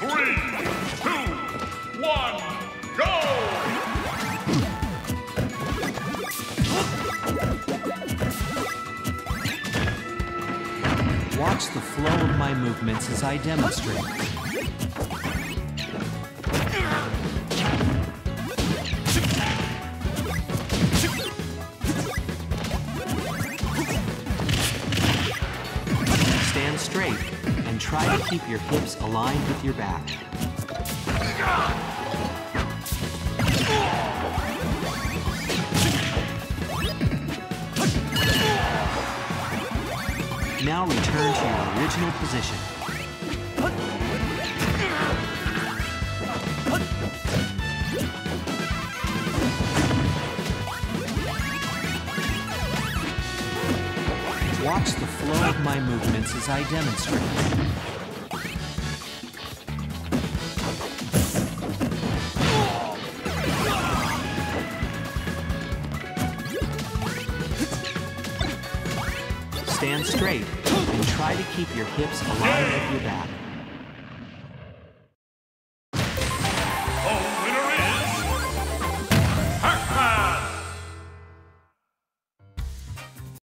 3, 2, 1, go! Watch the flow of my movements as I demonstrate. Stand straight and try to keep your hips aligned with your back. Now return to your original position. Watch the flow of my movements as I demonstrate. Stand straight and try to keep your hips aligned with your back.